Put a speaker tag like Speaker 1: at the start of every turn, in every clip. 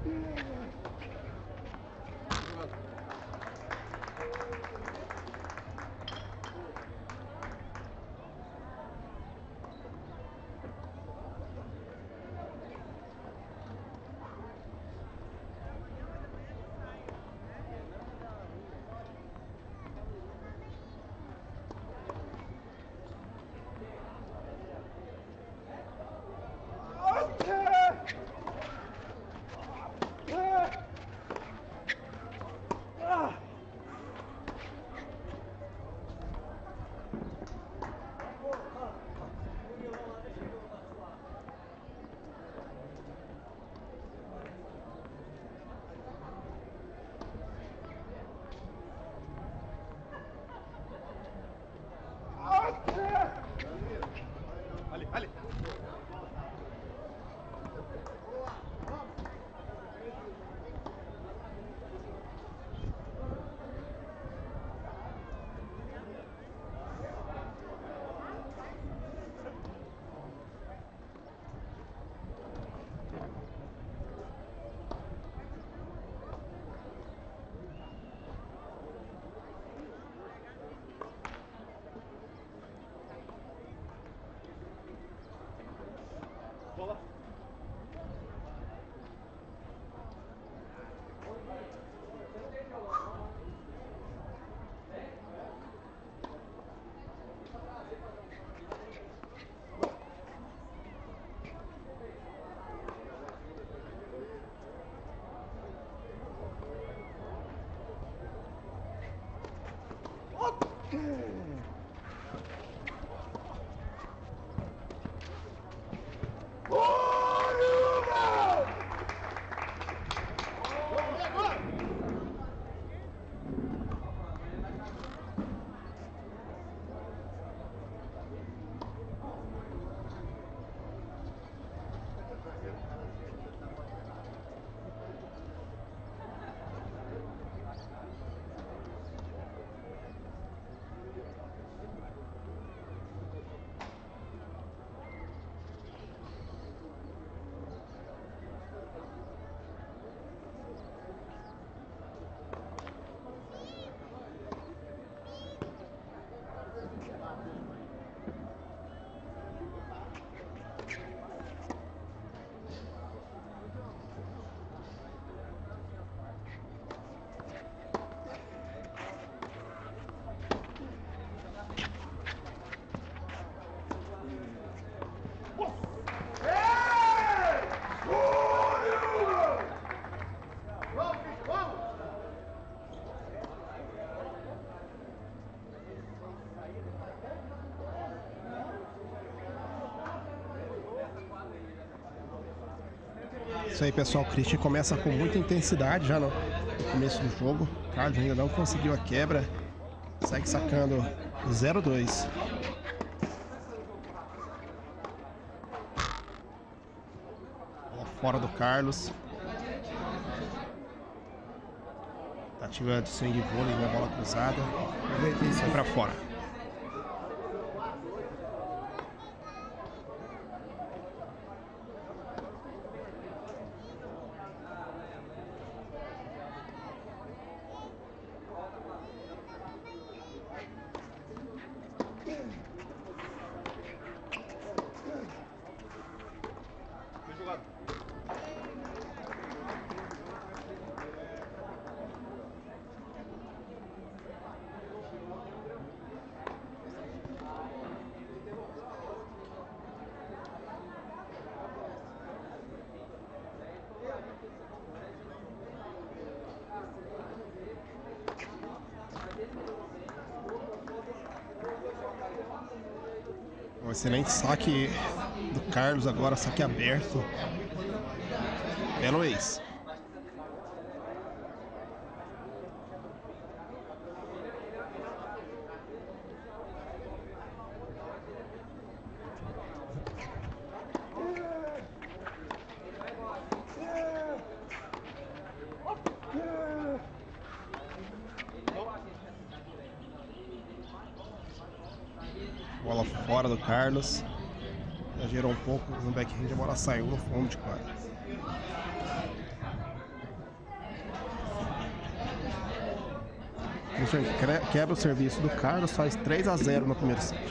Speaker 1: Ali, ali. Bola.
Speaker 2: Isso aí, pessoal, o Christian começa com muita intensidade já no começo do jogo. O Carlos ainda não conseguiu a quebra. Segue sacando 0-2. Bola fora do Carlos. Tentativa de swing vôlei, uma bola cruzada. Sai pra fora. Um excelente saque do Carlos agora, saque aberto. Belo ace. Bola fora do Carlos. Já gerou um pouco no backhand, a bola saiu no fundo de quadra. Christian quebra o serviço do Carlos, faz 3-0 no primeiro set.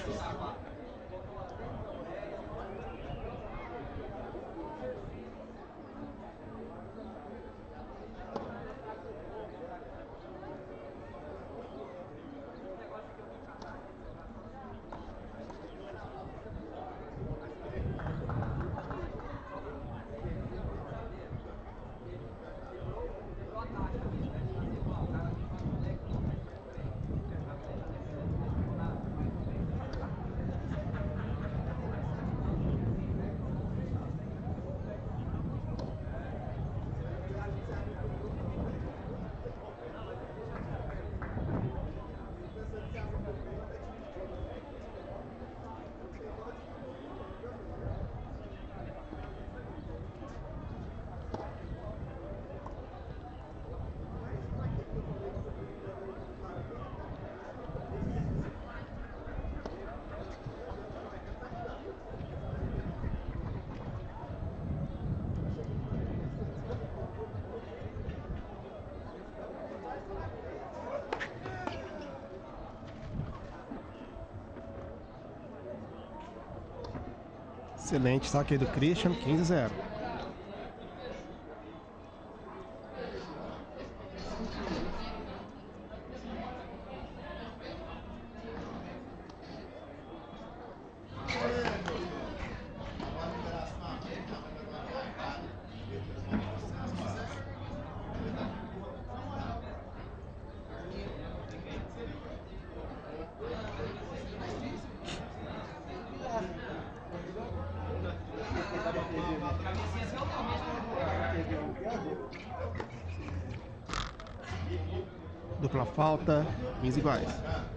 Speaker 2: Excelente saque aí do Christian, 15-0. Dupla falta, 15 iguais.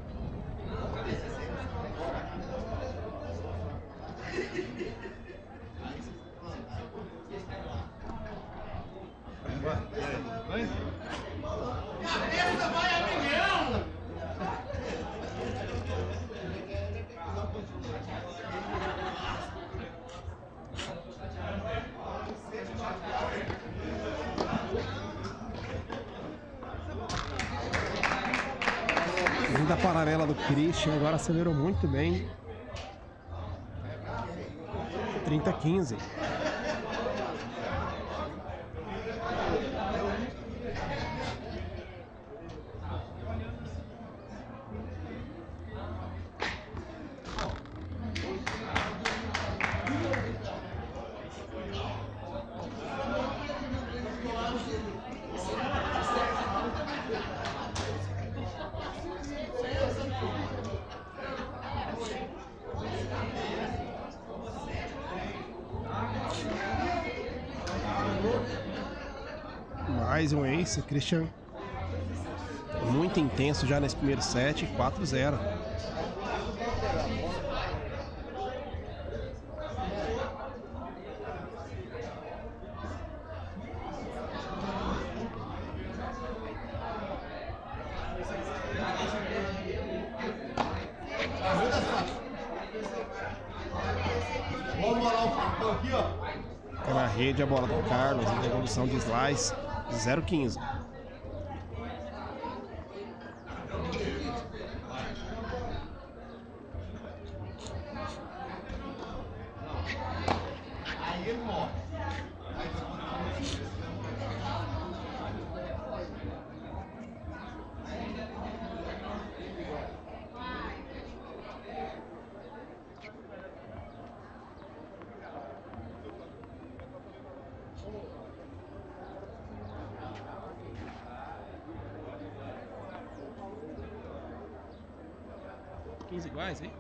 Speaker 2: Da paralela do Christian, agora acelerou muito bem. 30-15. Mais um ace, Christian muito intenso já nesse primeiro set, 4-0. Fica na rede a bola do Carlos, em devolução de slice, 0-15. Iguais, hein?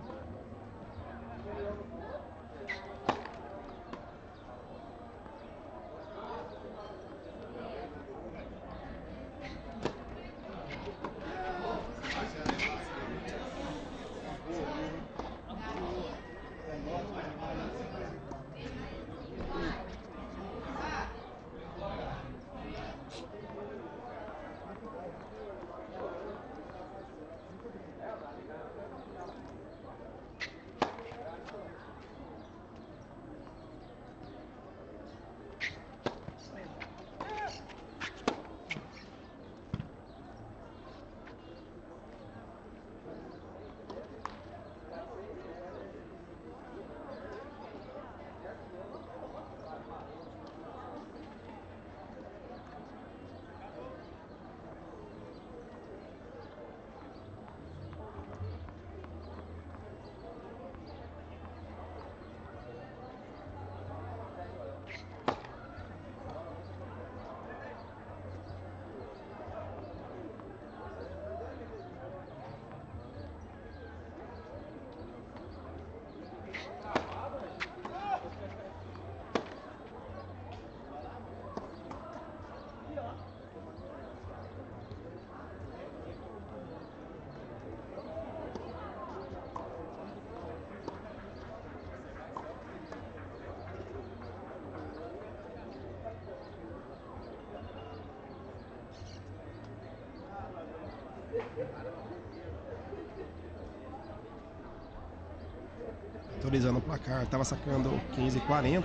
Speaker 2: Atualizando o placar, estava sacando 15,40.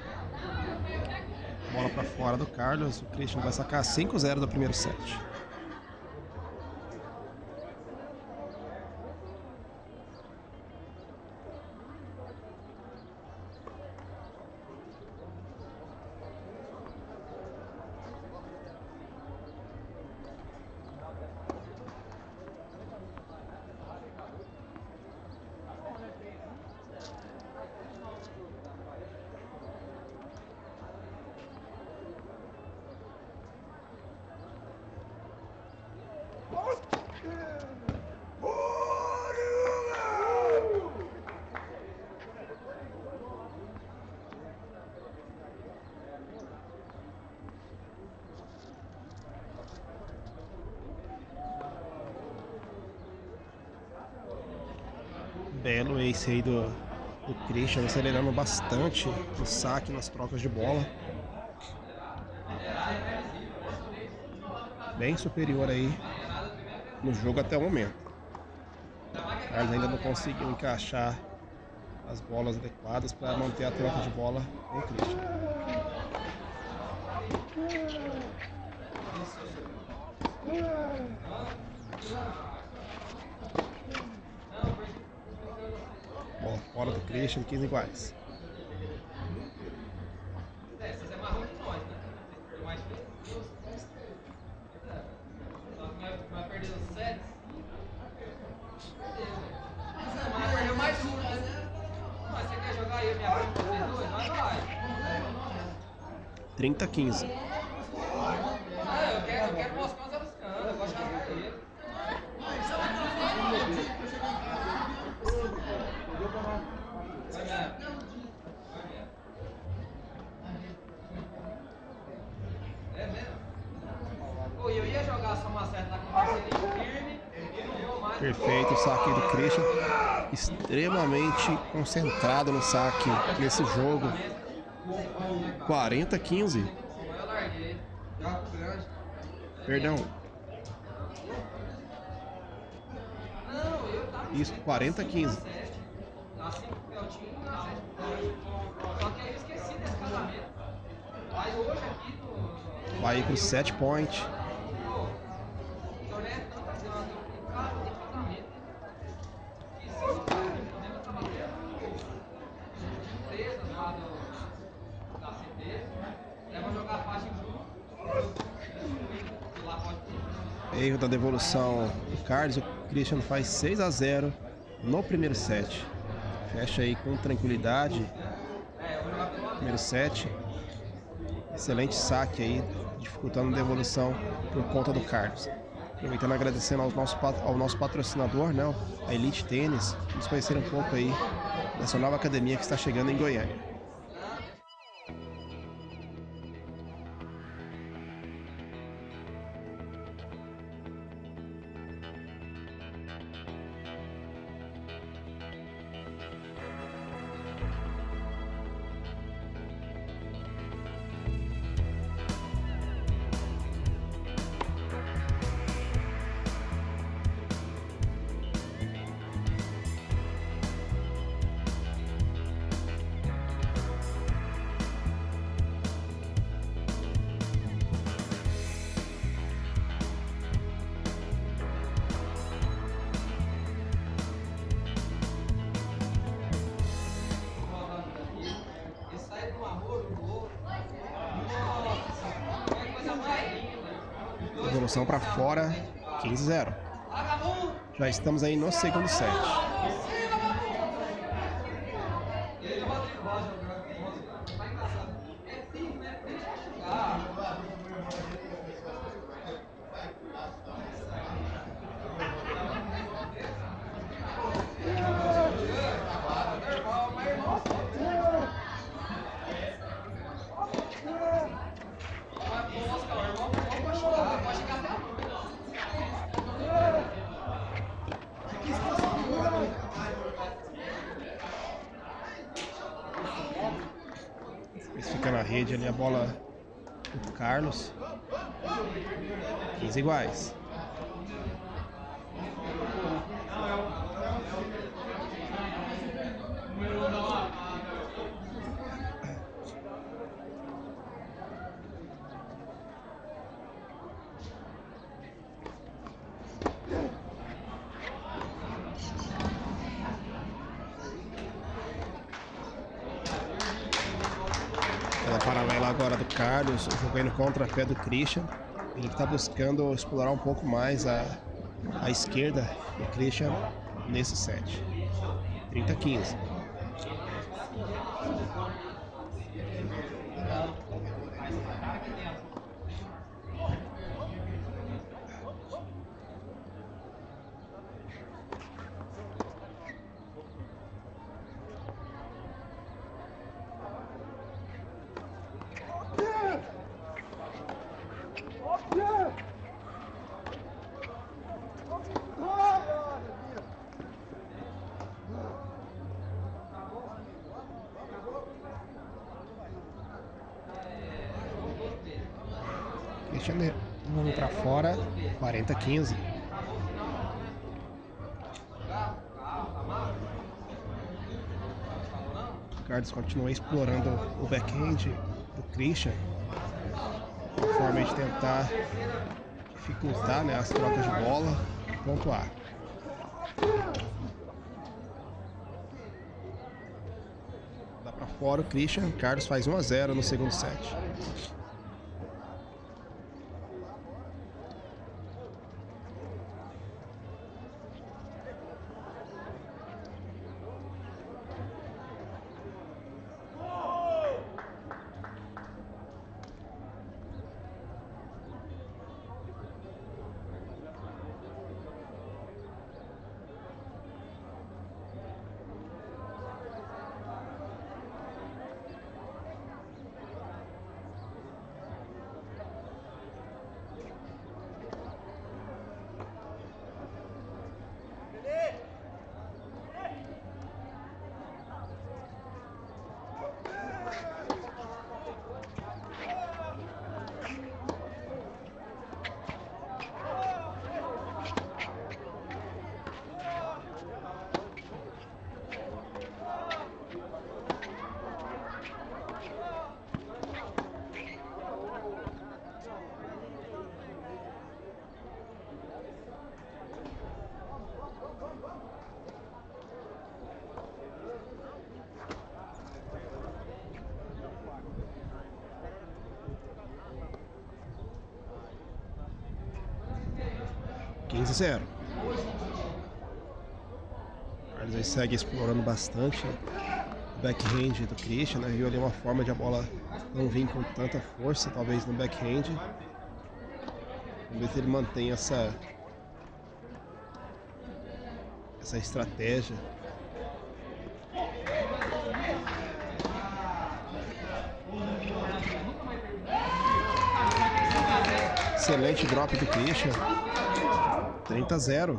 Speaker 2: Bola para fora do Carlos. O Christian vai sacar 5-0 do primeiro set. Belo ace aí do Christian, acelerando bastante o saque nas trocas de bola. Bem superior aí no jogo até o momento. Carlos ainda não conseguiu encaixar as bolas adequadas para manter a troca de bola com o Christian. Bola fora do Christian, 15 iguais.
Speaker 1: Perdeu mais um, mas você quer jogar aí minha frente com vocês dois? Vai.
Speaker 2: 30-15.
Speaker 1: Eu quero moscar os anos cantos, eu gosto de jogar ele. É mesmo? Pô, eu ia jogar só uma certa com parceria firme e não vou mais.
Speaker 2: Perfeito o saque do Christian. Extremamente concentrado no saque nesse jogo. 40-15.
Speaker 1: Eu larguei. Jogo grande.
Speaker 2: Perdão.
Speaker 1: Não, eu tava.
Speaker 2: Isso, 40-15.
Speaker 1: Na 5 peltinho e na 7 peltinho. Só que aí eu esqueci desse casamento. Aí hoje aqui no.
Speaker 2: Vai pro 7 point.
Speaker 1: Torneio é tanta coisa. Tem casamento. Esqueci, cara. Eu lembro que tava tendo empresas lá da CT. Leva jogar faixa em junho. Lá pode.
Speaker 2: Erro da devolução do Carlos. O Christian faz 6-0 no primeiro set. Fecha aí com tranquilidade. Primeiro set. Excelente saque aí, dificultando a devolução por conta do Carlos. Aproveitando agradecendo ao nosso patrocinador, né, a Elite Tênis. Vamos conhecer um pouco aí dessa nova academia que está chegando em Goiânia. Devolução para fora, 15-0. Já estamos aí no segundo set. Fica na rede ali a bola do Carlos. 15 iguais. Pela paralela agora do Carlos, jogando contra pé do Christian. Ele está buscando explorar um pouco mais a esquerda do Christian nesse set. 30-15. Christian vamos para fora, 40-15. O Carlos continua explorando o backhand do Christian, uma forma de tentar dificultar, né, as trocas de bola e pontuar. Dá para fora o Christian, Carlos faz 1-0 no segundo set. (15-0). Carlos aí segue explorando bastante o backhand do Christian, né? Viu ali uma forma de a bola não vir com tanta força, talvez no backhand. Vamos ver se ele mantém essa estratégia. Excelente drop do Christian. 30-0.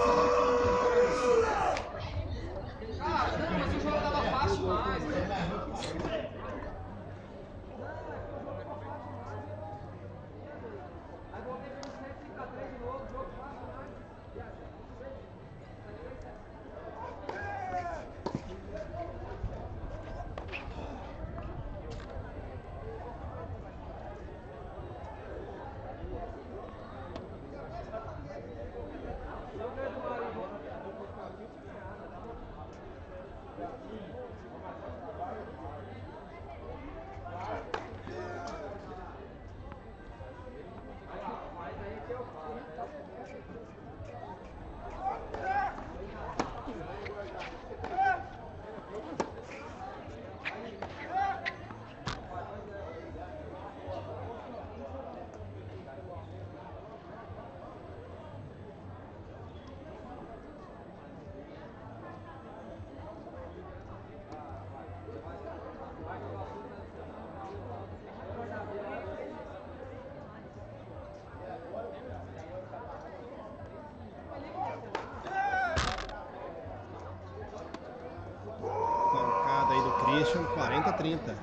Speaker 2: Pancada aí do Christian, 40-30.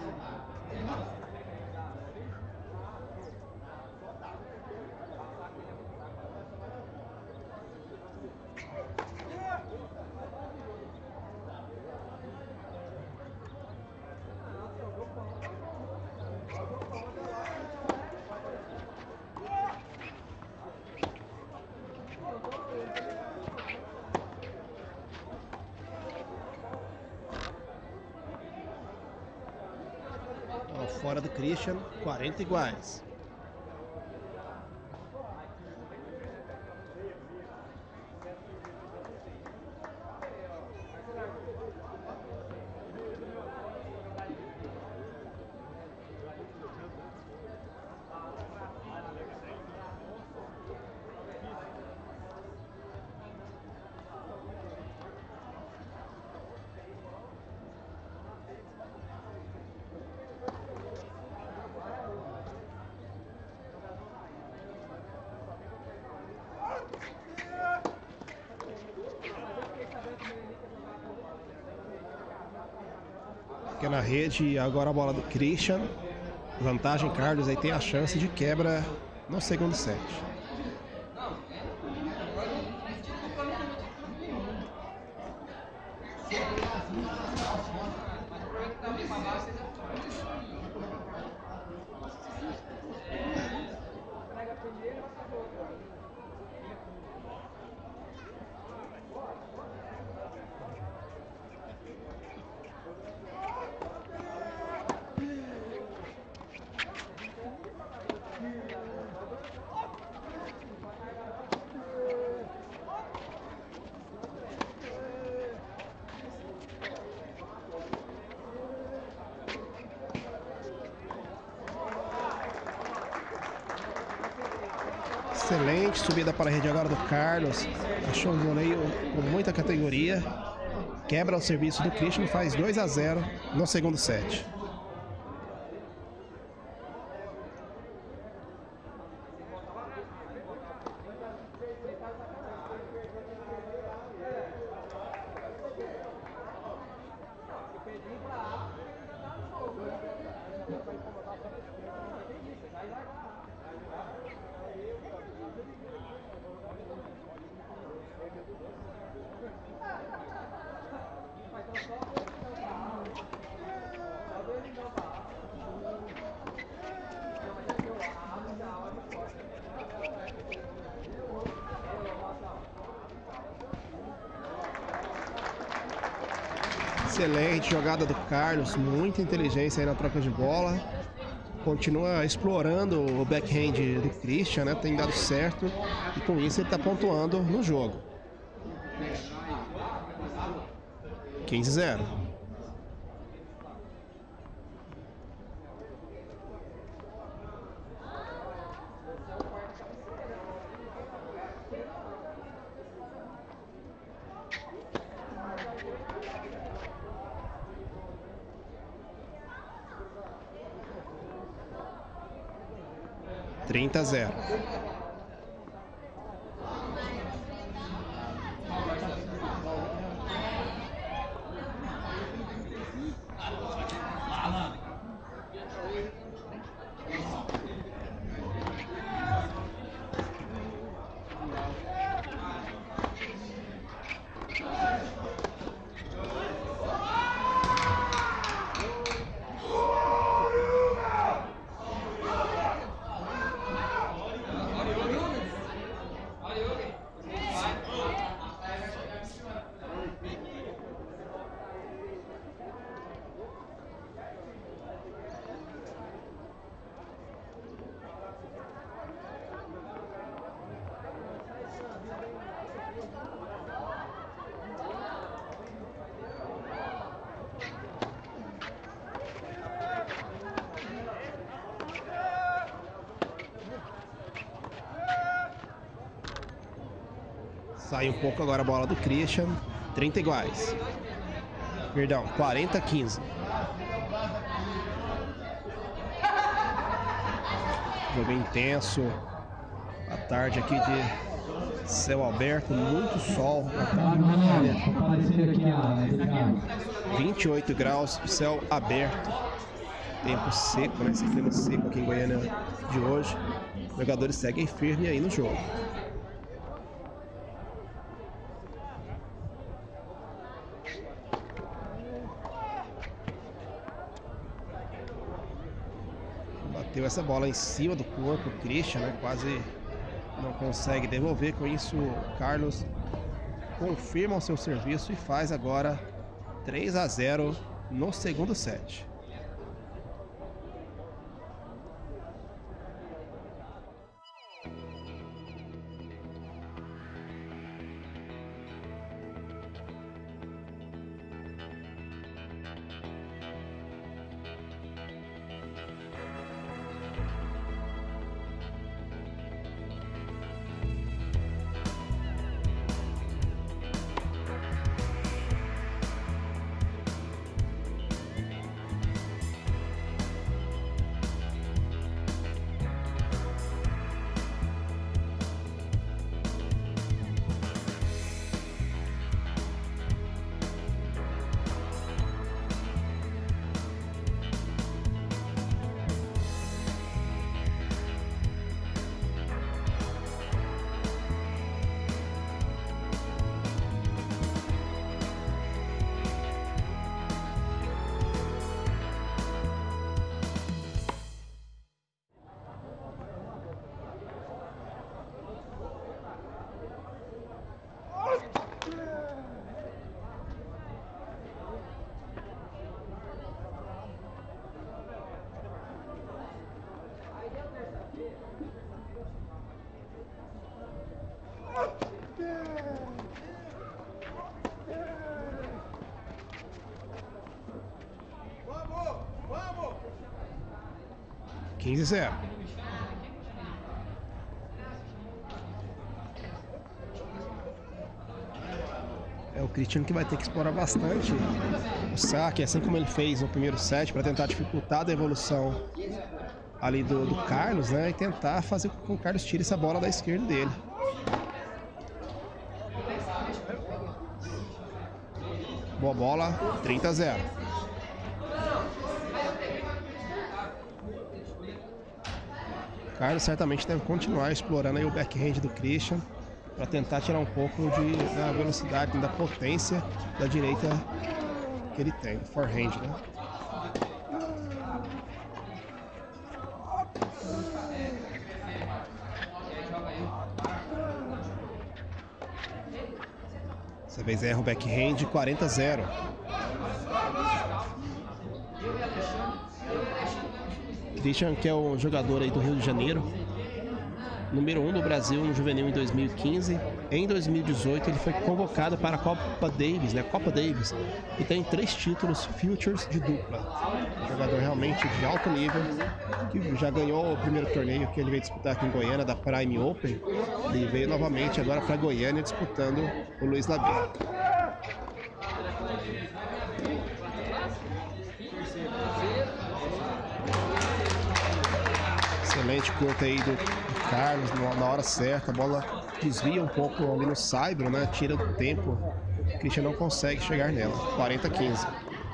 Speaker 2: fora do Christian, 40 iguais. Aqui na rede, agora a bola do Christian. Vantagem Carlos, aí tem a chance de quebra no segundo set. Excelente subida para a rede agora do Carlos. Achou um voleio com muita categoria. Quebra o serviço do Christian, faz 2-0 no segundo set. Excelente jogada do Carlos, muita inteligência aí na troca de bola. Continua explorando o backhand do Christian, né? Tem dado certo e com isso ele está pontuando no jogo. 15-0. Trinta a 0. Sai um pouco agora a bola do Christian. 30 iguais. Perdão, 40-15. Jogo intenso. A tarde aqui de céu aberto, muito sol. 28 graus, céu aberto. Tempo seco, né? Esse clima seco aqui em Goiânia de hoje. Os jogadores seguem firme aí no jogo. Bateu essa bola em cima do corpo, o Christian, né? Quase não consegue devolver. Com isso, o Carlos confirma o seu serviço e faz agora 3-0 no segundo set. 15-0. É o Christian que vai ter que explorar bastante o saque, assim como ele fez no primeiro set, para tentar dificultar a evolução ali do Carlos, né? E tentar fazer com que o Carlos tire essa bola da esquerda dele. Boa bola, 30-0. Carlos certamente deve continuar explorando aí o backhand do Christian para tentar tirar um pouco da velocidade, da potência da direita que ele tem, do forehand, né? Dessa vez erra o backhand, 40-0. Christian, que é o jogador aí do Rio de Janeiro, número 1 do Brasil no juvenil em 2015. Em 2018 ele foi convocado para a Copa Davis, né? Copa Davis, e tem 3 títulos Futures de dupla. Um jogador realmente de alto nível, que já ganhou o primeiro torneio que ele veio disputar aqui em Goiânia, da Prime Open. Ele veio novamente agora para Goiânia disputando o Luiz Labia. Excelente corte aí do Carlos na hora certa, a bola desvia um pouco ali no saibro, né? Tira do tempo, o Christian não consegue chegar nela. 40-15.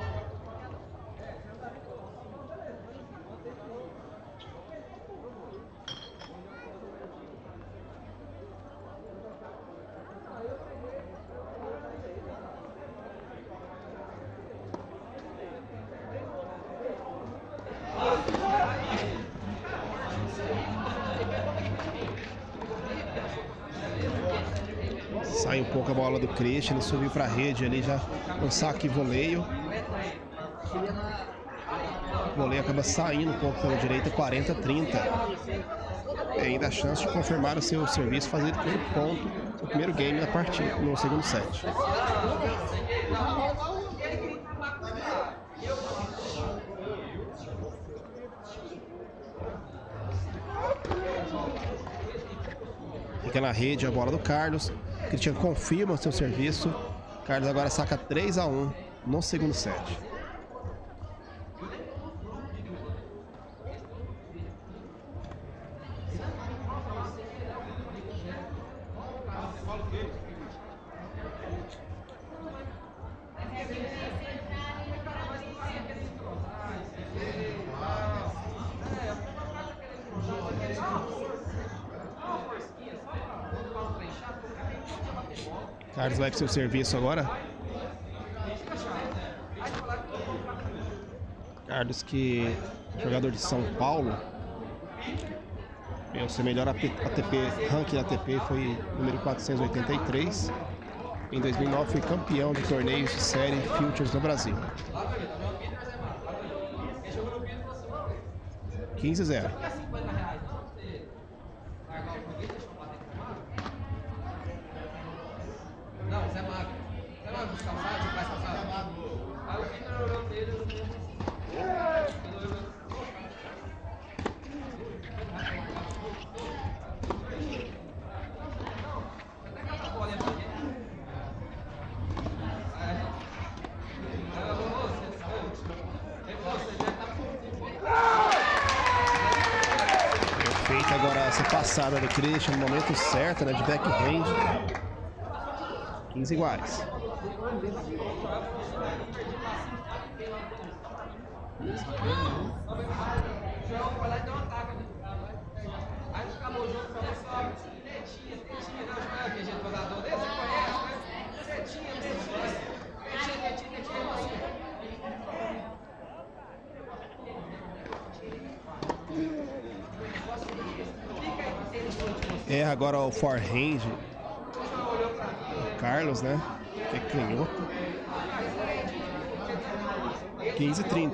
Speaker 2: Sai um pouco a bola do Christian, ele subiu para a rede ali já com saque e voleio. O voleio acaba saindo um pouco pela direita, 40-30. Tem ainda a chance de confirmar o seu serviço, fazer um ponto no primeiro game da partida, no segundo set. Fica na rede a bola do Carlos. Christian confirma o seu serviço. Carlos agora saca 3-1 no segundo set. Carlos vai para o seu serviço agora. Carlos, que é jogador de São Paulo, o seu melhor ATP, ranking ATP foi número 483. Em 2009 foi campeão de torneios de série Futures no Brasil. 15-0.
Speaker 1: Não, Zé Magro. Zé Magro, os calçados, você faz calçado? Aí o Vitor olhou pra ele
Speaker 2: Feita agora essa passada do Christian no momento certo, né, de backhand. 15 iguais.
Speaker 1: Aí acabou o jogo, falou só tetinha, né? Que gente jogador desse, você conhece, né?
Speaker 2: É agora o forehand. O Carlos, né? Que é canhoto. 15-30.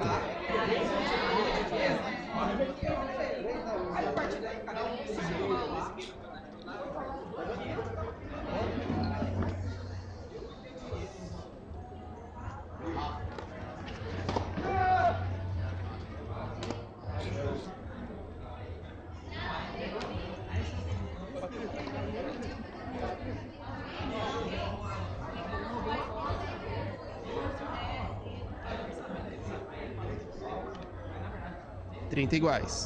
Speaker 2: 30 iguais.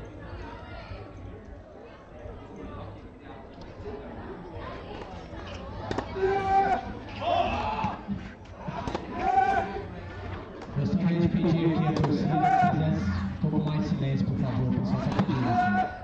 Speaker 3: Gostaria de pedir que a torcida fizesse um pouco mais de silêncio, por favor, o pessoal está pedindo.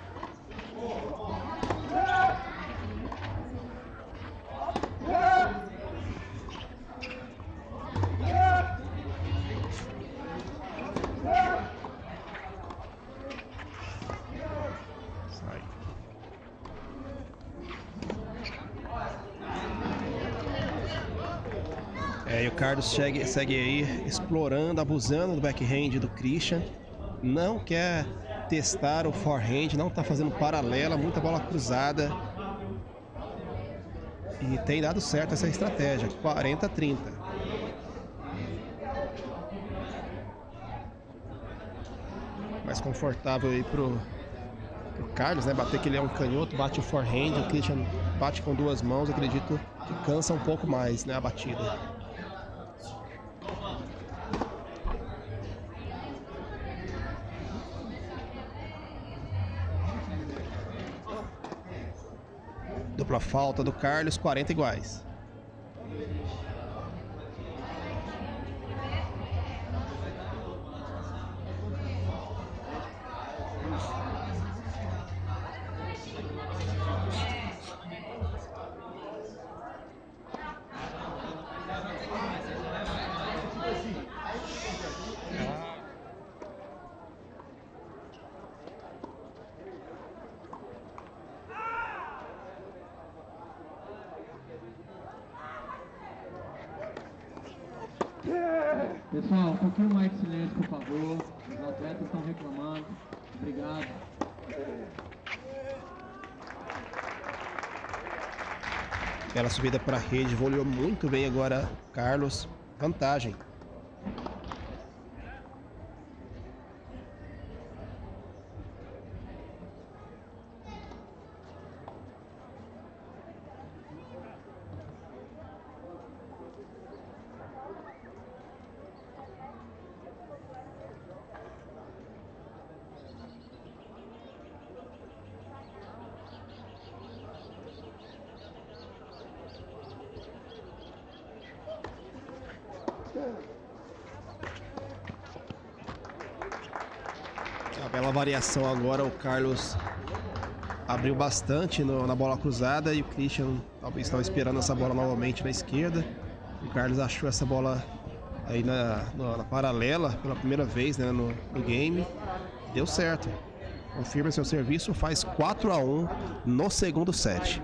Speaker 2: E o Carlos segue aí explorando, abusando do backhand do Christian. Não quer testar o forehand, não está fazendo paralela, muita bola cruzada. E tem dado certo essa estratégia, 40-30. Mais confortável aí pro Carlos, né? Bater que ele é um canhoto, bate o forehand, o Christian bate com duas mãos, acredito que cansa um pouco mais, né, a batida. Dupla falta do Carlos, 40 iguais.
Speaker 3: Pessoal, um pouquinho mais de silêncio, por favor. Os atletas estão reclamando. Obrigado.
Speaker 2: Bela subida para a rede, voleou muito bem agora Carlos. Vantagem. A bela variação agora, o Carlos abriu bastante na bola cruzada e o Christian talvez estava esperando essa bola novamente na esquerda. O Carlos achou essa bola aí na paralela pela primeira vez, né, no game. Deu certo. Confirma seu serviço, faz 4-1 no segundo set.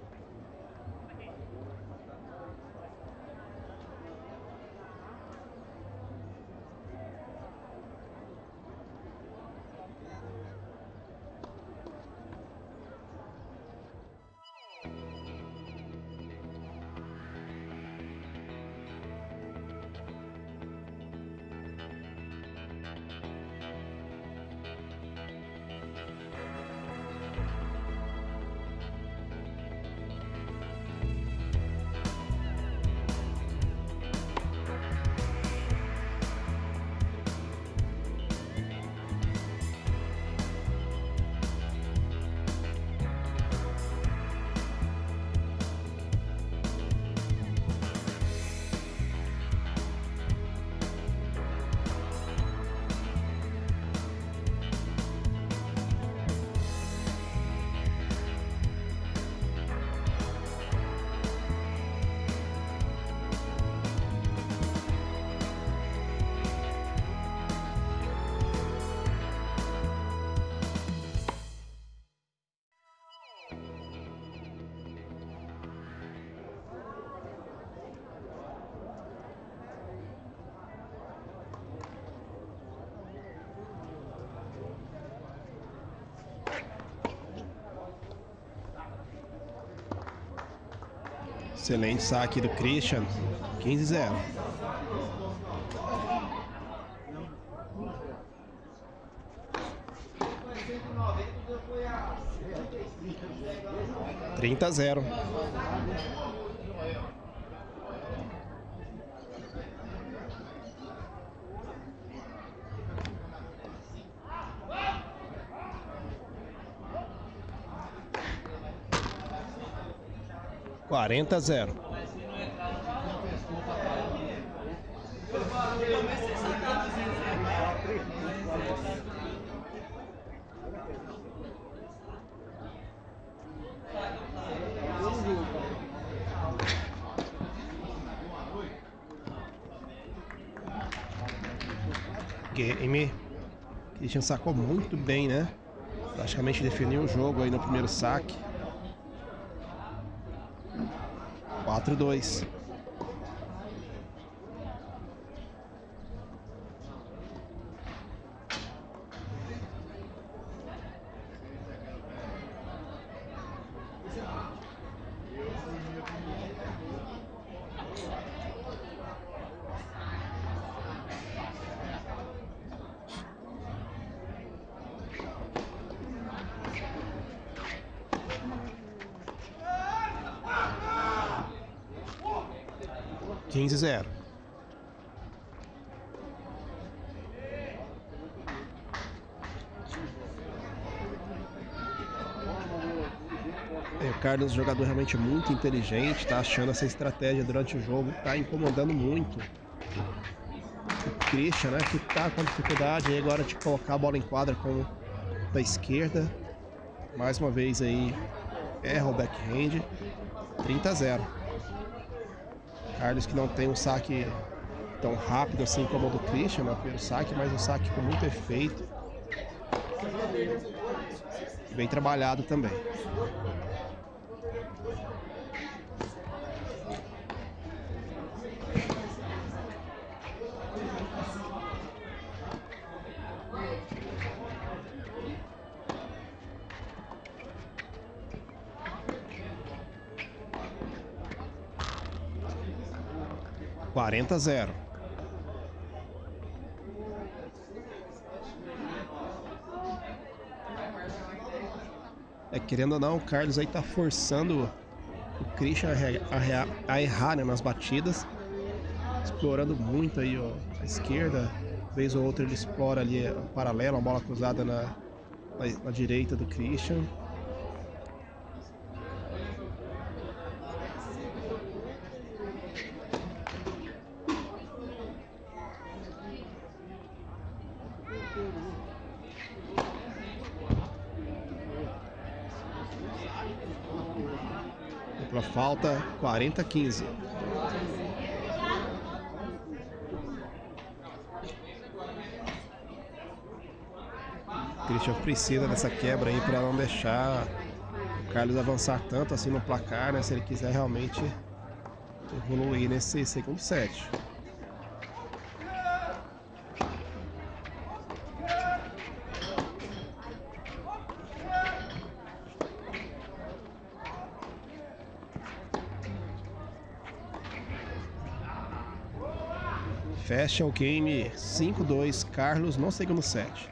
Speaker 2: Excelente saque do Christian. 15-0. Trinta a 0. 40-0. Game. Christian sacou muito bem, né? Praticamente definiu o jogo aí no primeiro saque. 4-2. Quinze 0. O Carlos, jogador realmente muito inteligente, tá achando essa estratégia durante o jogo, tá incomodando muito o Christian, né, que tá com dificuldade aí agora de colocar a bola em quadra com da esquerda. Mais uma vez aí erra o backhand. 30-0. Carlos, que não tem um saque tão rápido assim como o do Christian, né, pelo saque, mas um saque com muito efeito. Bem trabalhado também. Quarenta 0. Querendo ou não, o Carlos aí tá forçando o Christian a errar, né, nas batidas, explorando muito aí, ó, a esquerda. Vez ou outra ele explora ali o paralelo, a bola cruzada na direita do Christian. Dupla falta, 40-15. O Christian precisa dessa quebra aí para não deixar o Carlos avançar tanto assim no placar, né? Se ele quiser realmente evoluir nesse segundo set. Fecha o game 5-2, Carlos no segundo set.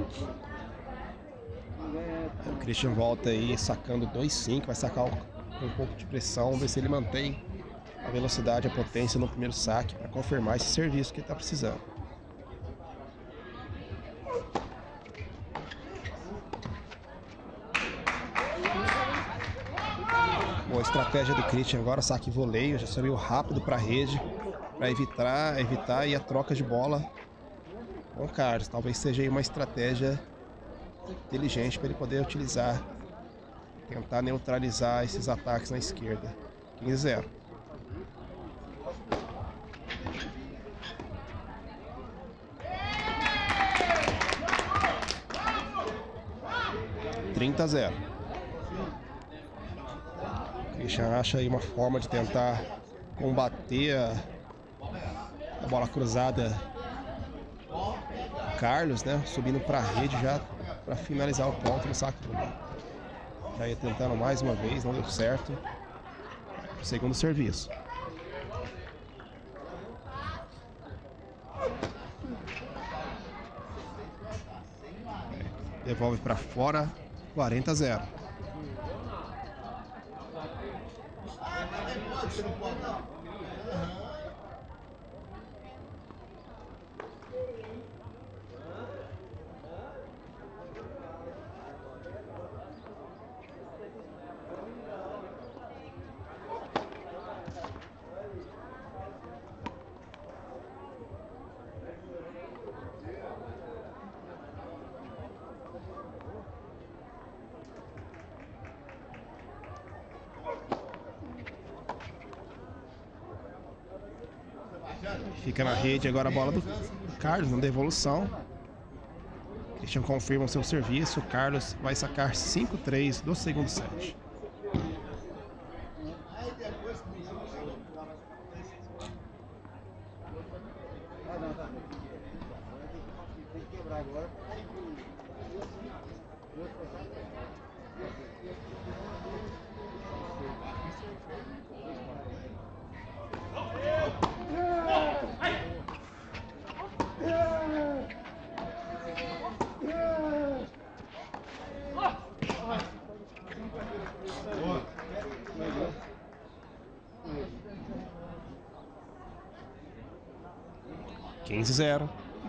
Speaker 2: O Christian volta aí sacando 2,5, vai sacar com um pouco de pressão, vamos ver se ele mantém a velocidade, a potência no primeiro saque para confirmar esse serviço que ele está precisando. Boa estratégia do Christian agora, saque e voleio, já subiu rápido para a rede para evitar aí a troca de bola com o Carlos. Talvez seja aí uma estratégia inteligente para ele poder utilizar, tentar neutralizar esses ataques na esquerda. 15-0. Christian acha aí uma forma de tentar combater a bola cruzada do Carlos, né? Subindo para a rede já para finalizar o ponto no saque do meio. Já ia tentando mais uma vez, não deu certo. Segundo serviço. Devolve para fora, 40-0. Fica na rede agora a bola do Carlos na devolução. Christian confirma o seu serviço. O Carlos vai sacar 5-3 do segundo set. (15-0).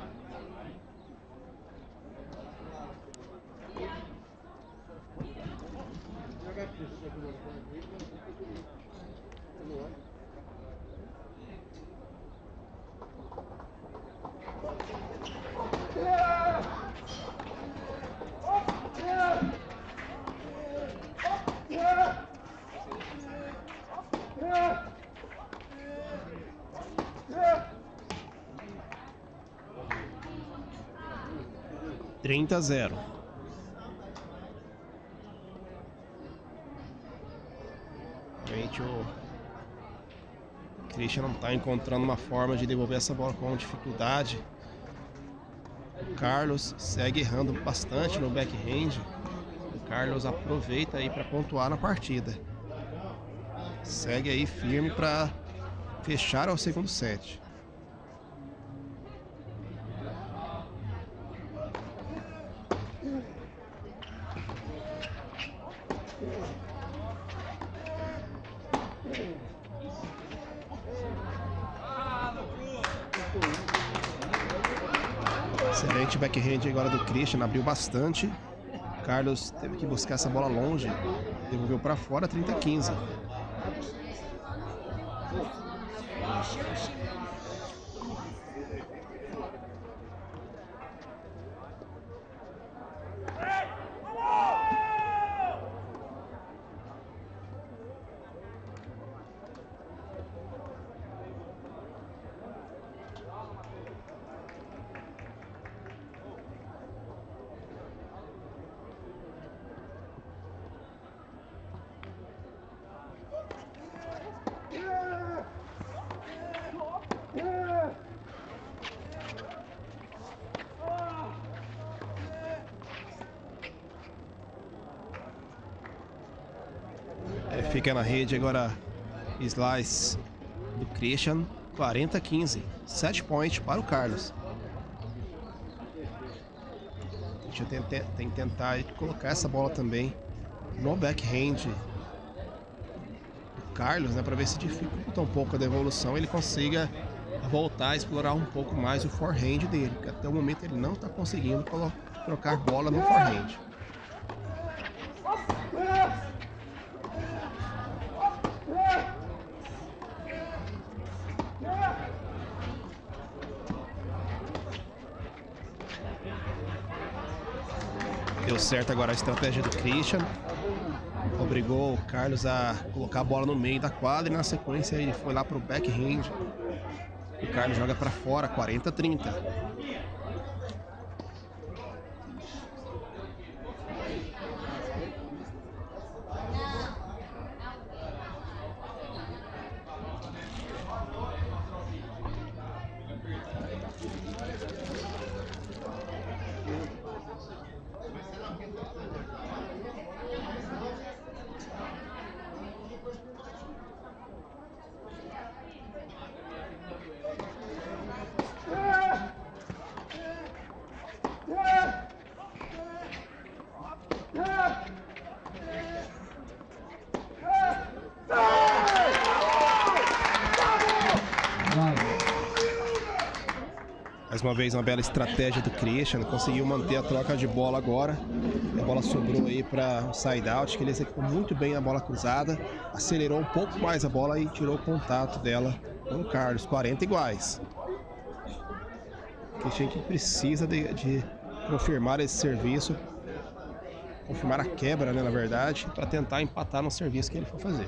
Speaker 2: (30-0). Realmente o Christian não está encontrando uma forma de devolver essa bola com dificuldade. O Carlos segue errando bastante no backhand. O Carlos aproveita aí para pontuar na partida. Segue aí firme para fechar o segundo set. Excelente backhand agora do Christian, abriu bastante. Carlos teve que buscar essa bola longe, devolveu para fora, 30-15. Fica na rede agora, slice do Christian, 40-15, 7 points para o Carlos. A gente tem que tentar colocar essa bola também no backhand do Carlos, né, para ver se dificulta um pouco a devolução, ele consiga voltar a explorar um pouco mais o forehand dele, porque até o momento ele não está conseguindo trocar bola no forehand. Deu certo agora a estratégia do Christian. Obrigou o Carlos a colocar a bola no meio da quadra e na sequência ele foi lá para o backhand. O Carlos joga para fora, 40-30. Mais uma vez uma bela estratégia do Christian, conseguiu manter a troca de bola agora. A bola sobrou aí para um side out, que ele executou muito bem a bola cruzada, acelerou um pouco mais a bola e tirou o contato dela com o Carlos, 40 iguais. O Christian que precisa de confirmar esse serviço, confirmar a quebra, né, na verdade, para tentar empatar no serviço que ele for fazer.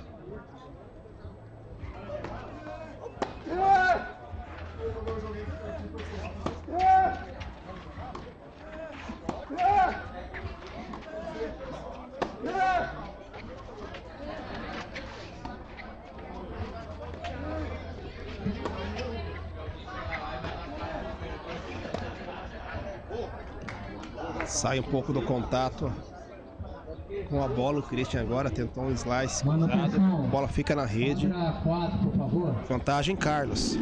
Speaker 2: Sai um pouco do contato com a bola. O Christian agora tentou um slice cruzado, a bola fica na rede. Vantagem Carlos.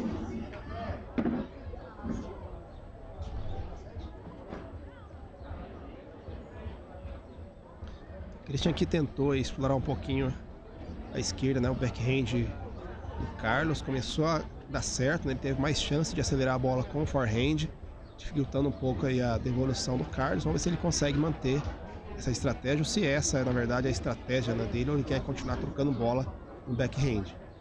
Speaker 2: Christian aqui tentou explorar um pouquinho a esquerda, né, o backhand do Carlos. Começou a dar certo, né, ele teve mais chance de acelerar a bola com o forehand, dificultando um pouco aí a devolução do Carlos. Vamos ver se ele consegue manter essa estratégia, ou se essa é na verdade a estratégia, né, dele, ou ele quer continuar trocando bola no backhand.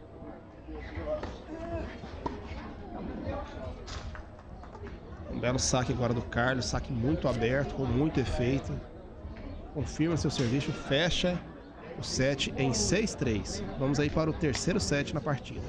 Speaker 2: Um belo saque agora do Carlos, saque muito aberto, com muito efeito. Confirma seu serviço, fecha o set em 6-3. Vamos aí para o terceiro set na partida.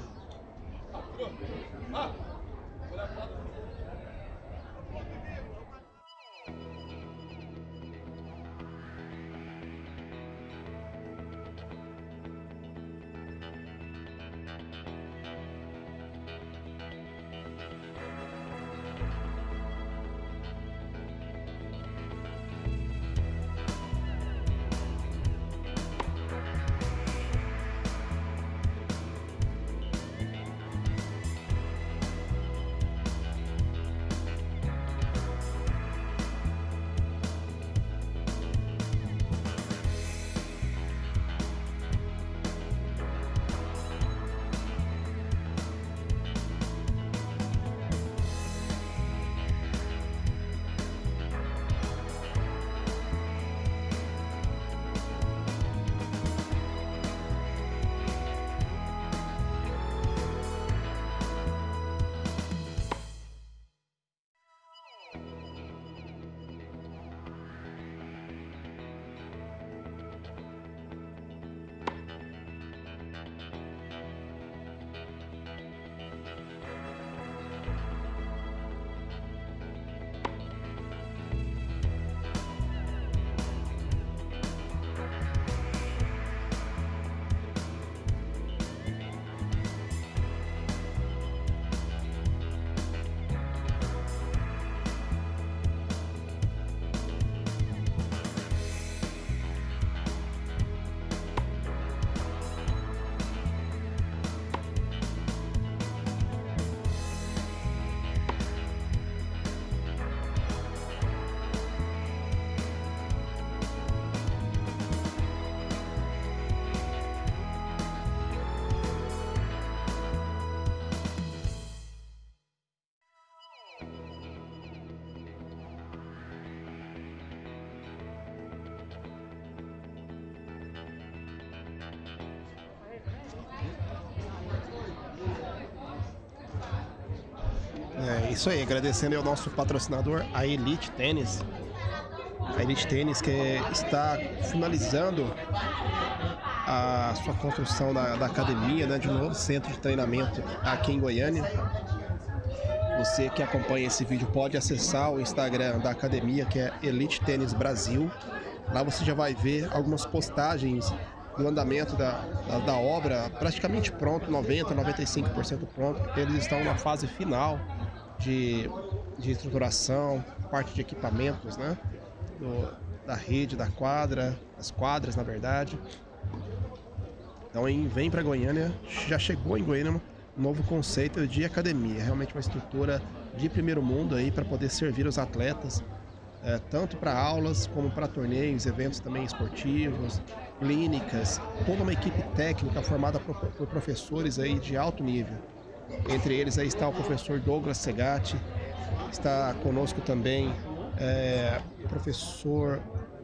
Speaker 2: É isso aí, agradecendo ao nosso patrocinador, a Elite Tênis. A Elite Tênis que está finalizando a sua construção da academia, né, de um novo centro de treinamento aqui em Goiânia. Você que acompanha esse vídeo pode acessar o Instagram da academia, que é Elite Tênis Brasil. Lá você já vai ver algumas postagens do andamento da obra, praticamente pronto, 90%, 95% pronto. Eles estão na fase final de estruturação, parte de equipamentos, né? Da rede, da quadra, das quadras, na verdade. Então, vem para Goiânia, já chegou em Goiânia um novo conceito de academia, realmente uma estrutura de primeiro mundo aí para poder servir os atletas, tanto para aulas como para torneios, eventos também esportivos, clínicas, toda uma equipe técnica formada por professores aí de alto nível. Entre eles aí está o professor Douglas Segatti, está conosco também o professor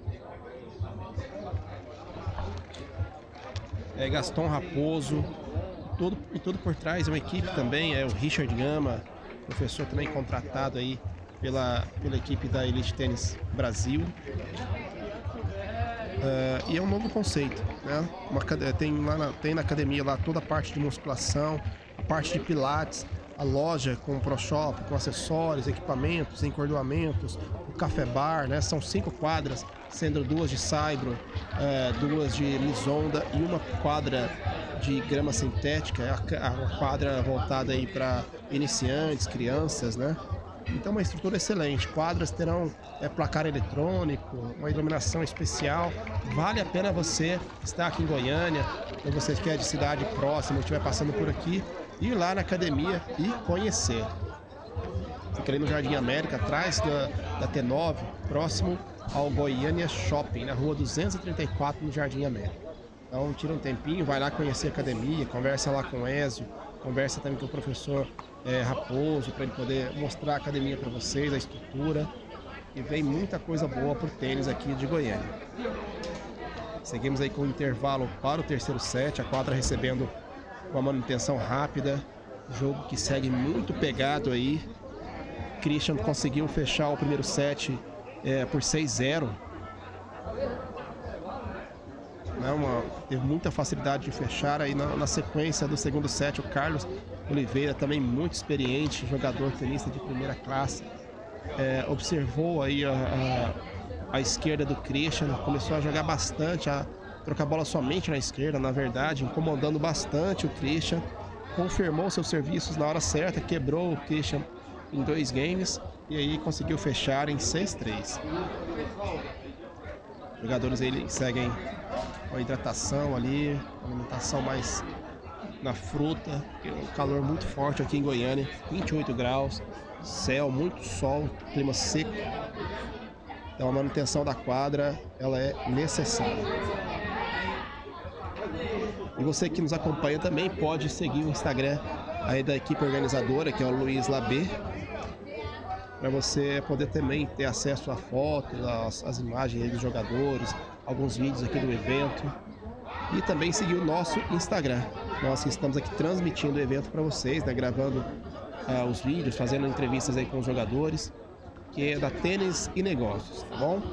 Speaker 2: Gaston Raposo, e tudo por trás é uma equipe também, o Richard Gama, professor também contratado aí pela equipe da Elite Tênis Brasil. E é um novo conceito, né? Tem na academia lá toda a parte de musculação, a parte de pilates, a loja com pro shop, com acessórios, equipamentos, encordoamentos, o café bar, né? São 5 quadras, sendo 2 de saibro, 2 de lisonda e uma quadra de grama sintética, a quadra voltada aí para iniciantes, crianças, né? Então, uma estrutura excelente. Quadras terão placar eletrônico, uma iluminação especial. Vale a pena você estar aqui em Goiânia, ou você que é de cidade próxima, ou estiver passando por aqui, ir lá na academia e conhecer. Fica ali no Jardim América, atrás da T9, próximo ao Goiânia Shopping, na rua 234, no Jardim América. Então, tira um tempinho, vai lá conhecer a academia, conversa lá com o Ézio, conversa também com o professor Raposo, para ele poder mostrar a academia para vocês, a estrutura. E vem muita coisa boa pro tênis aqui de Goiânia. Seguimos aí com o intervalo para o terceiro set, a quadra recebendo uma manutenção rápida, jogo que segue muito pegado aí. Christian conseguiu fechar o primeiro set por 6-0. Teve muita facilidade de fechar. Aí na sequência do segundo set, o Carlos Oliveira, também muito experiente, jogador tenista de primeira classe, observou aí a esquerda do Christian, começou a jogar bastante, a trocar bola somente na esquerda, na verdade, incomodando bastante o Christian, confirmou seus serviços na hora certa, quebrou o Christian em 2 games e aí conseguiu fechar em 6-3. Os jogadores aí seguem com a hidratação ali, alimentação mais na fruta, um calor muito forte aqui em Goiânia, 28 graus, céu, muito sol, clima seco. Então a manutenção da quadra, ela é necessária. E você que nos acompanha também pode seguir o Instagram aí da equipe organizadora, que é o Luiz Labê, para você poder também ter acesso a fotos, as imagens aí dos jogadores, alguns vídeos aqui do evento. E também seguir o nosso Instagram. Nós que estamos aqui transmitindo o evento para vocês, né, gravando os vídeos, fazendo entrevistas aí com os jogadores, que é da Tênis e Negócios, tá bom?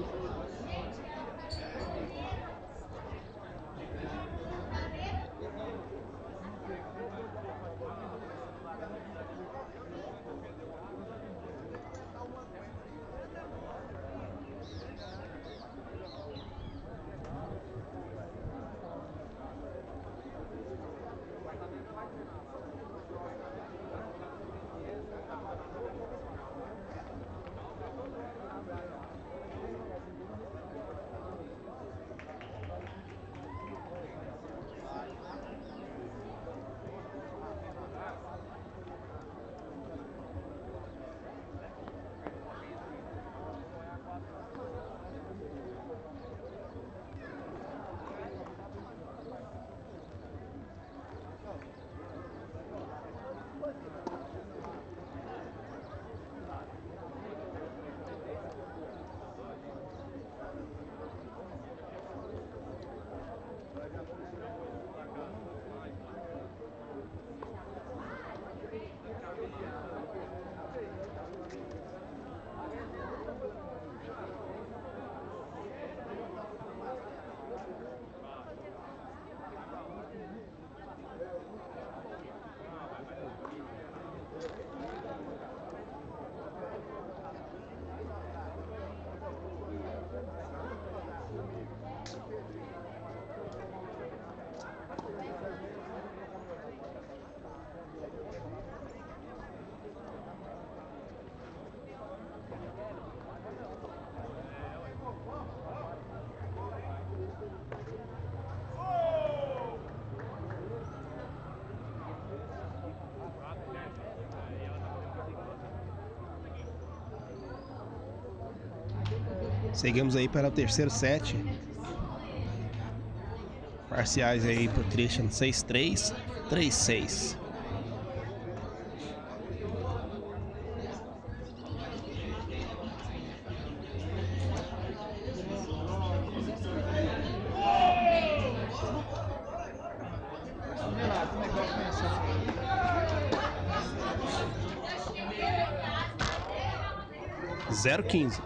Speaker 2: Seguimos aí para o terceiro set. Parciais aí pro Christian 6-3, 3-6. Zero 15.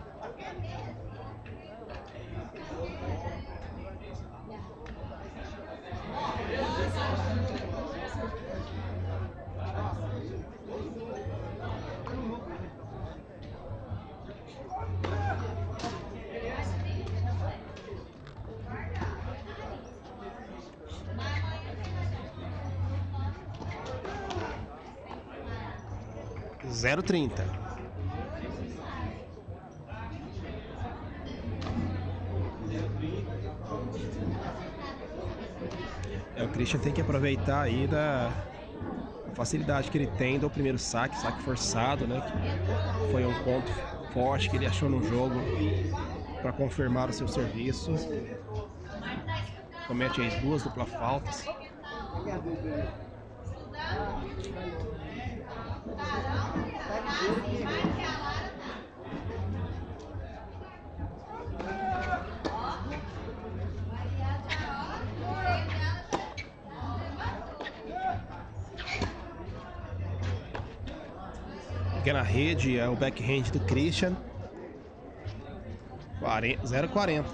Speaker 2: Zero 30. O Christian tem que aproveitar aí da facilidade que ele tem do primeiro saque forçado, né? Que foi um ponto forte que ele achou no jogo para confirmar o seu serviço. Comete aí 2 duplas faltas. Fica na rede, é o backhand do Christian. 0-40.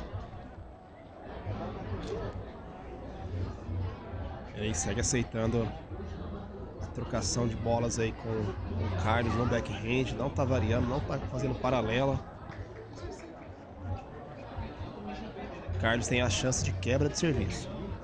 Speaker 2: Ele segue aceitando a trocação de bolas aí com o Carlos no backhand. Não tá variando, não tá fazendo paralela. O Carlos tem a chance de quebra de serviço.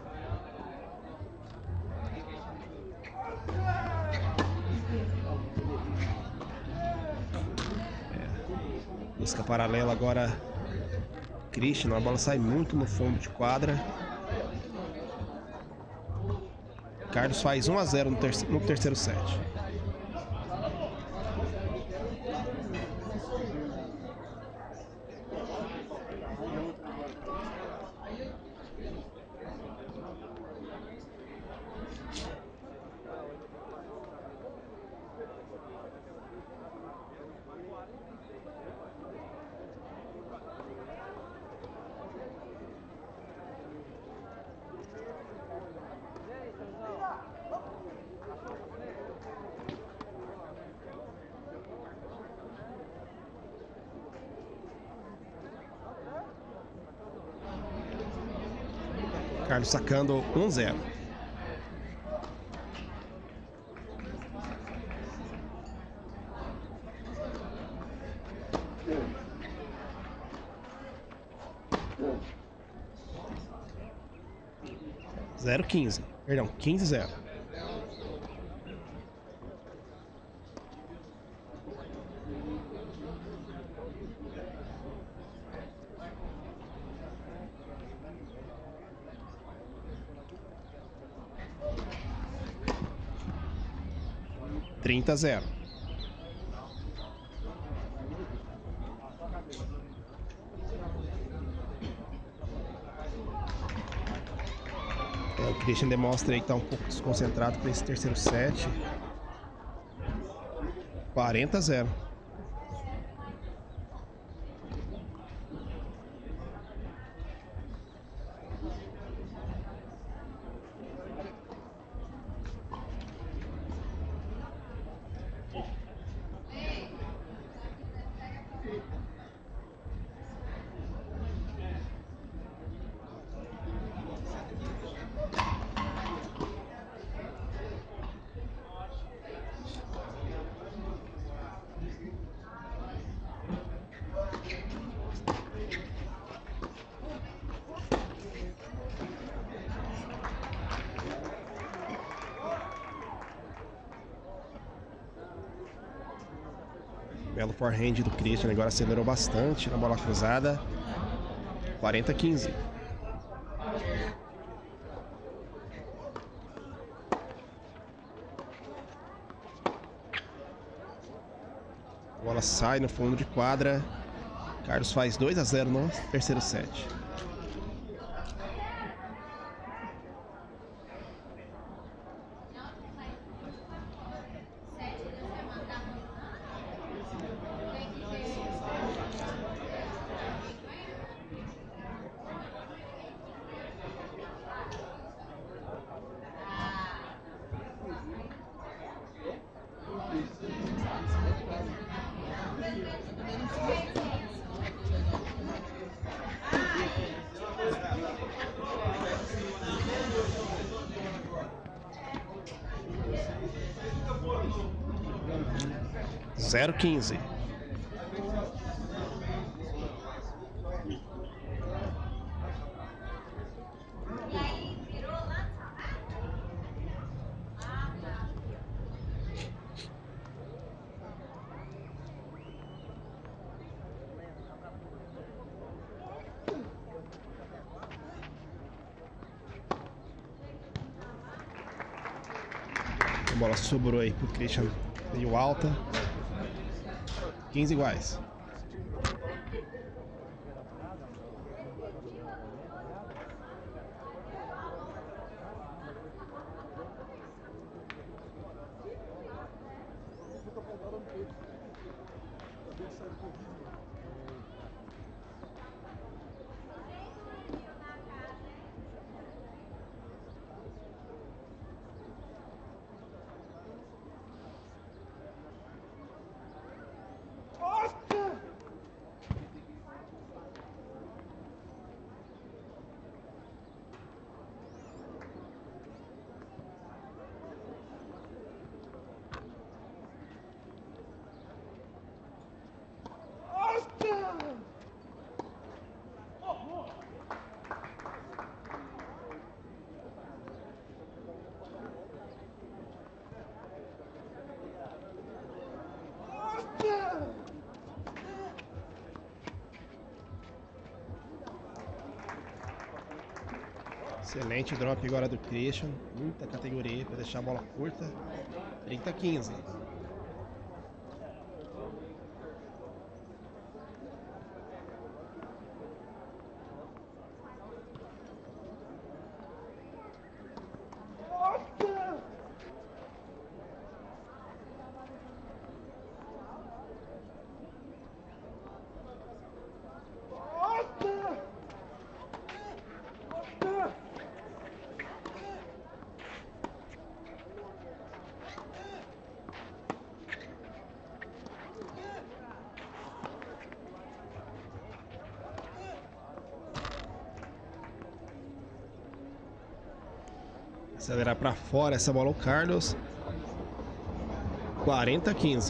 Speaker 2: Busca paralela agora Christian, a bola sai muito no fundo de quadra. Carlos faz 1-0 no terceiro set. Carlos sacando 1-0. Zero 15. Perdão, 15-0. Trinta 0. O Christian demonstra aí que está um pouco desconcentrado para esse terceiro set. 40-0. Belo forehand do Christian, agora acelerou bastante na bola cruzada. 40-15. A bola sai no fundo de quadra. Carlos faz 2-0 no terceiro set. Zero 15. A bola sobrou aí pro Christian, meio alta. 15 iguais. Excelente drop agora do Christian. Muita categoria para deixar a bola curta. 30-15. Acelerar para fora essa bola o Carlos. 40-15.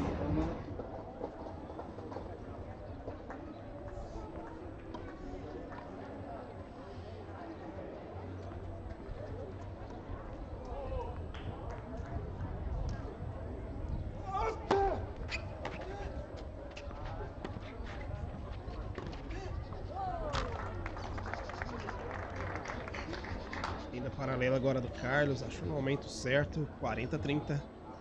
Speaker 2: Ainda paralela agora do Carlos, achou no momento certo, 40-30.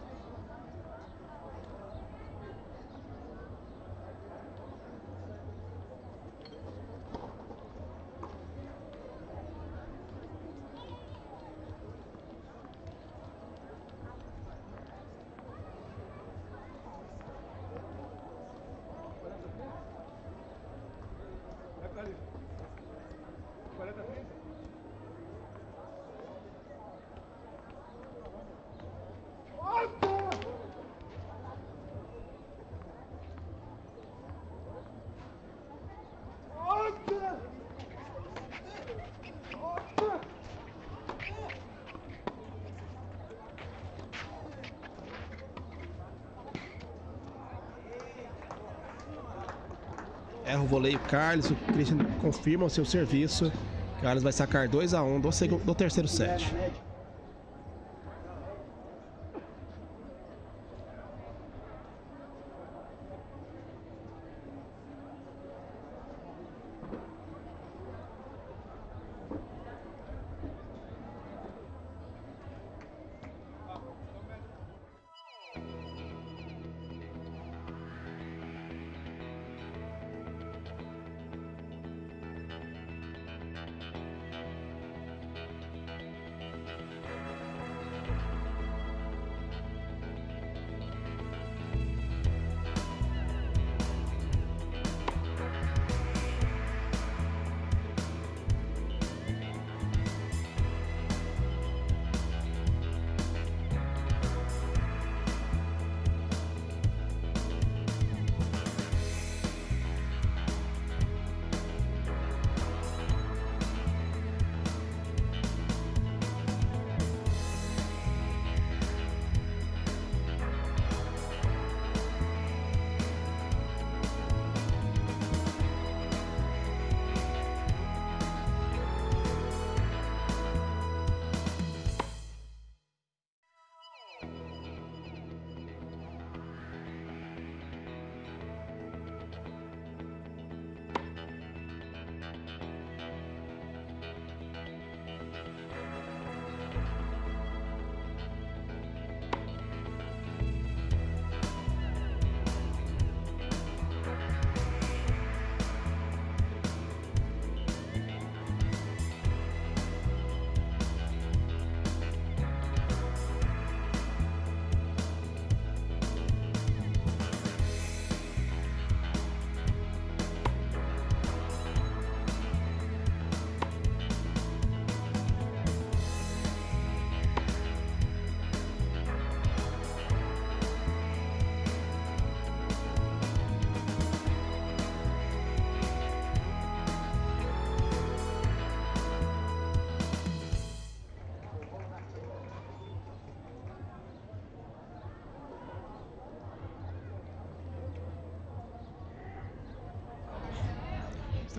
Speaker 2: Erra o voleio Carlos, o Christian confirma o seu serviço. Carlos vai sacar 2-1 do terceiro set.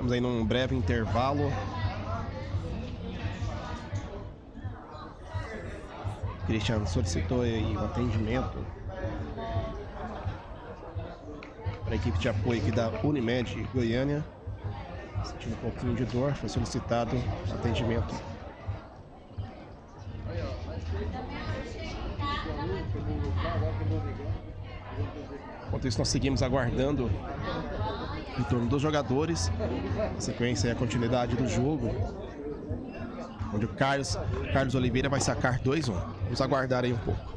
Speaker 2: Estamos aí num breve intervalo. O Christian solicitou aí um atendimento para a equipe de apoio aqui da Unimed Goiânia. Sentindo um pouquinho de dor, foi solicitado atendimento. Enquanto isso, nós seguimos aguardando o retorno dos jogadores. Na sequência, a continuidade do jogo, onde o Carlos Oliveira vai sacar 2-1. Vamos aguardar aí um pouco.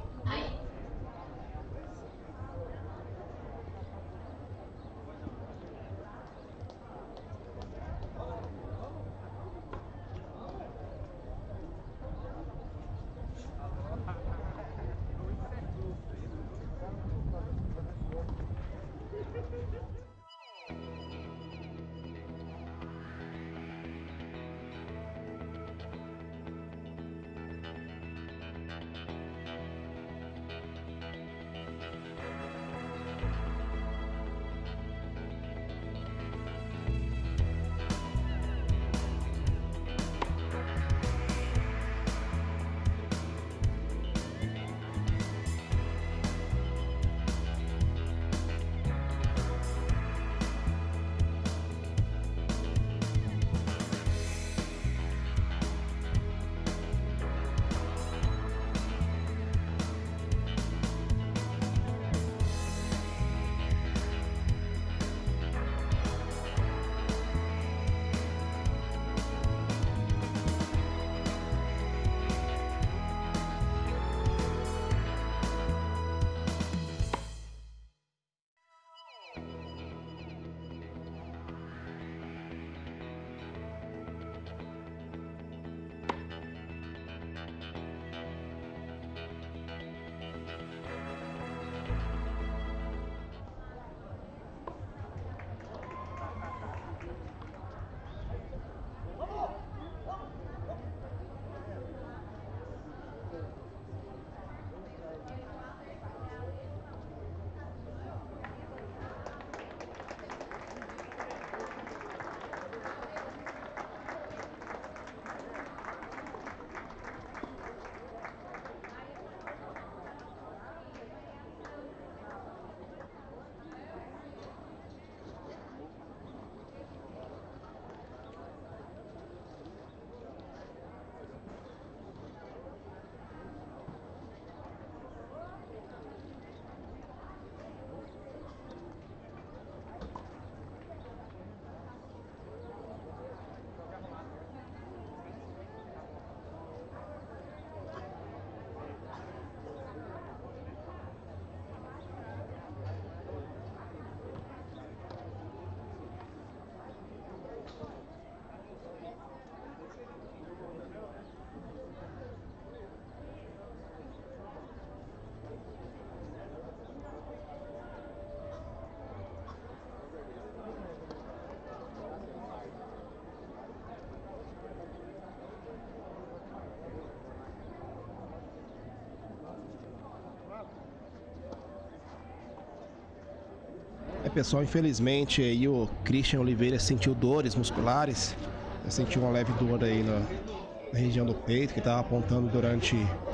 Speaker 2: Pessoal, infelizmente aí o Christian Oliveira sentiu dores musculares, sentiu uma leve dor aí na região do peito, que estava apontando durante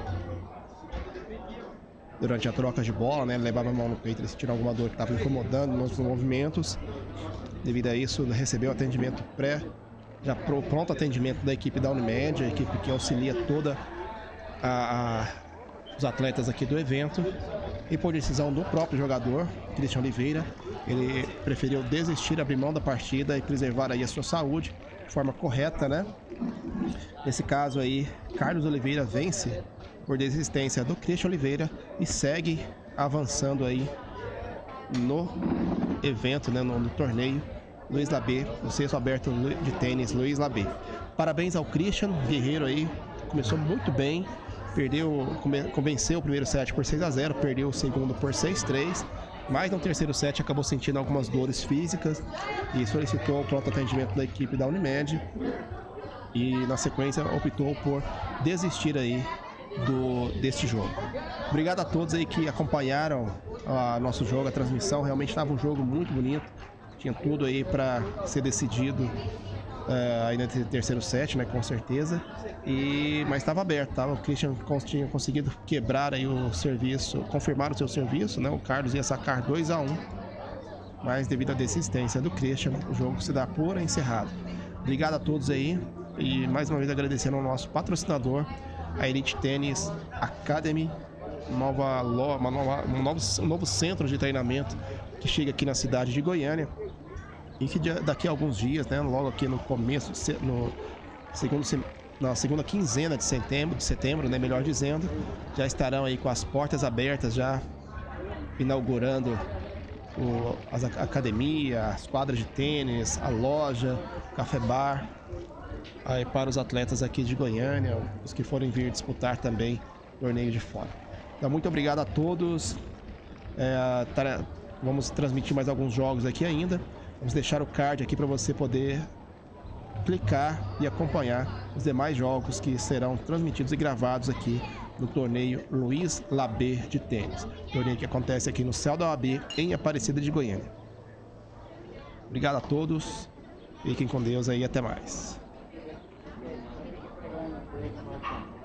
Speaker 2: a troca de bola, né? Ele levava a mão no peito, ele sentiu alguma dor que estava incomodando nos movimentos. Devido a isso, recebeu atendimento pronto atendimento da equipe da Unimed, a equipe que auxilia toda os atletas aqui do evento. E por decisão do próprio jogador, Christian Oliveira, ele preferiu desistir, abrir mão da partida e preservar aí a sua saúde de forma correta, né? Nesse caso aí, Carlos Oliveira vence por desistência do Christian Oliveira e segue avançando aí no evento, né? No torneio Luiz Labé, no cesto aberto de tênis Luiz Labé. Parabéns ao Christian, guerreiro aí, começou muito bem. Venceu o primeiro set por 6-0, perdeu o segundo por 6-3, mas no terceiro set acabou sentindo algumas dores físicas e solicitou o pronto atendimento da equipe da Unimed e na sequência optou por desistir aí deste jogo. Obrigado a todos aí que acompanharam nosso jogo, a transmissão, realmente estava um jogo muito bonito, Tinha tudo aí para ser decidido aí no terceiro set, né, com certeza. Mas estava aberto, tá? O Christian tinha conseguido quebrar aí o serviço, confirmar o seu serviço, né? O Carlos ia sacar 2-1, mas devido à desistência do Christian, o jogo se dá por encerrado. Obrigado a todos aí e mais uma vez agradecendo ao nosso patrocinador, a Elite Tennis Academy, um novo centro de treinamento que chega aqui na cidade de Goiânia e que daqui a alguns dias, né, logo aqui no começo, na segunda quinzena de setembro, né, melhor dizendo, já estarão aí com as portas abertas, já inaugurando a academia, as quadras de tênis, a loja, café bar, aí para os atletas aqui de Goiânia, os que forem vir disputar também torneio de fora. Então, muito obrigado a todos. Vamos transmitir mais alguns jogos aqui ainda. Vamos deixar o card aqui para você poder clicar e acompanhar os demais jogos que serão transmitidos e gravados aqui no torneio Luiz Labê de tênis. Torneio que acontece aqui no céu da OAB em Aparecida de Goiânia. Obrigado a todos. Fiquem com Deus aí, até mais.